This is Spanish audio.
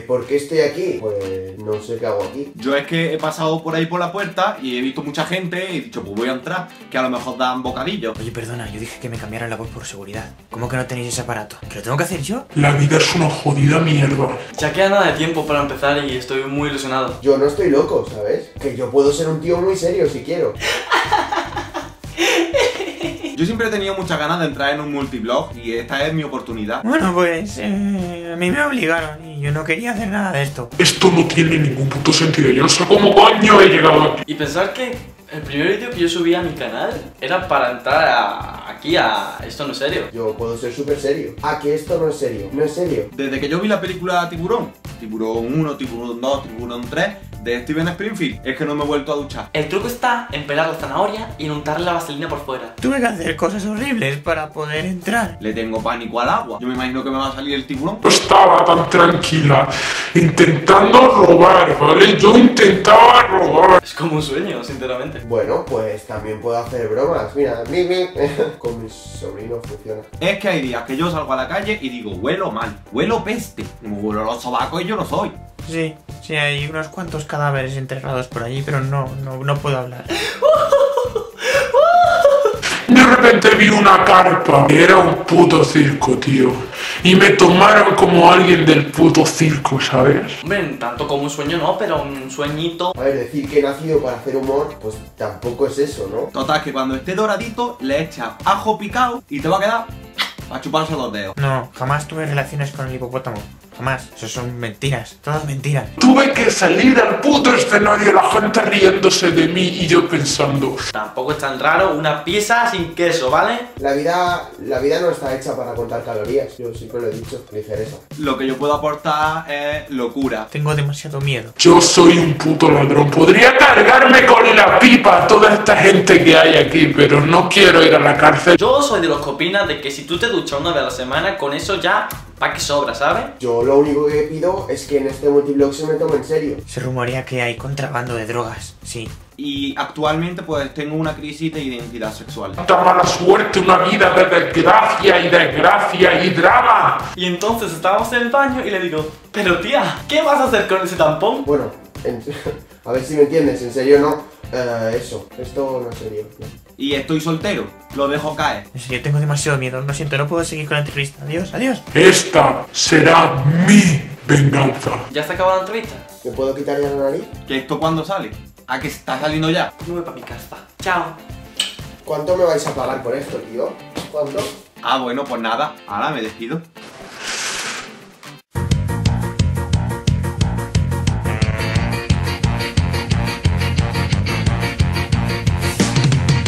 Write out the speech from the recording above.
¿por qué estoy aquí? Pues no sé qué hago aquí. Yo es que he pasado por ahí por la puerta y he visto mucha gente y he dicho, pues voy a entrar, que a lo mejor dan bocadillos. Oye, perdona, yo dije que me cambiaran la voz por seguridad. ¿Cómo que no tenéis ese aparato? ¿Que lo tengo que hacer yo? La vida es una jodida mierda. Ya queda nada de tiempo para empezar y estoy muy ilusionado. Yo no estoy loco, ¿sabes? Que yo puedo ser un tío muy serio si quiero. Yo siempre he tenido muchas ganas de entrar en un multiblog y esta es mi oportunidad. Bueno, pues a mí me obligaron y yo no quería hacer nada de esto. Esto no tiene ningún puto sentido. Yo no sé cómo coño he llegado aquí. Y pensar que el primer vídeo que yo subí a mi canal era para entrar aquí a Esto no es serio. Yo puedo ser súper serio. Ah, que esto no es serio. No es serio. Desde que yo vi la película Tiburón, Tiburón 1, Tiburón 2, Tiburón 3, de Steven Spielberg, es que no me he vuelto a duchar. El truco está en pelar la zanahoria y en untarle la vaselina por fuera. Tuve que hacer cosas horribles para poder entrar. Le tengo pánico al agua. Yo me imagino que me va a salir el tiburón. No estaba tan tranquila intentando robar, ¿vale? Yo intentaba robar. Es como un sueño, sinceramente. Bueno, pues también puedo hacer bromas. Mira, con mis sobrinos funciona. Es que hay días que yo salgo a la calle y digo, huelo mal, huelo peste. Como huelo los sobacos y yo no soy. Sí, hay unos cuantos cadáveres enterrados por allí, pero no puedo hablar. De repente vi una carpa. Era un puto circo, tío. Y me tomaron como alguien del puto circo, ¿sabes? Hombre, tanto como un sueño no, pero un sueñito. A ver, decir que he nacido para hacer humor, pues tampoco es eso, ¿no? Total, que cuando esté doradito le echas ajo picado y te va a quedar para chuparse los dedos. No, jamás tuve relaciones con el hipopótamo. Jamás. Eso son mentiras. Todas mentiras. Tuve que salir al puto escenario, la gente riéndose de mí y yo pensando. Tampoco es tan raro una pizza sin queso, ¿vale? La vida no está hecha para contar calorías. Yo siempre lo he dicho, ligereza. Lo que yo puedo aportar es locura. Tengo demasiado miedo. Yo soy un puto ladrón. Podría cargarme con la pipa a toda esta gente que hay aquí, pero no quiero ir a la cárcel. Yo soy de los que opinan de que si tú te duchas una vez a la semana, con eso ya pa' que sobra, ¿sabes? Yo lo único que pido es que en este multiblog se me tome en serio. Se rumorea que hay contrabando de drogas, sí. Y actualmente pues tengo una crisis de identidad sexual. Tanta mala suerte, una vida de desgracia y desgracia y drama. Y entonces estábamos en el baño y le digo, pero tía, ¿qué vas a hacer con ese tampón? Bueno, a ver si me entiendes, en serio no. Esto no es serio. Y estoy soltero, lo dejo caer. En serio, tengo demasiado miedo. Lo siento, no puedo seguir con la entrevista. Adiós, adiós. Esta será mi venganza. ¿Ya se acabó la entrevista? ¿Me puedo quitar ya la nariz? ¿Que esto cuándo sale? ¿A que está saliendo ya? Me voy pa' mi casa. Chao. ¿Cuánto me vais a pagar por esto, tío? ¿Cuánto? Ah, bueno, pues nada, ahora me despido.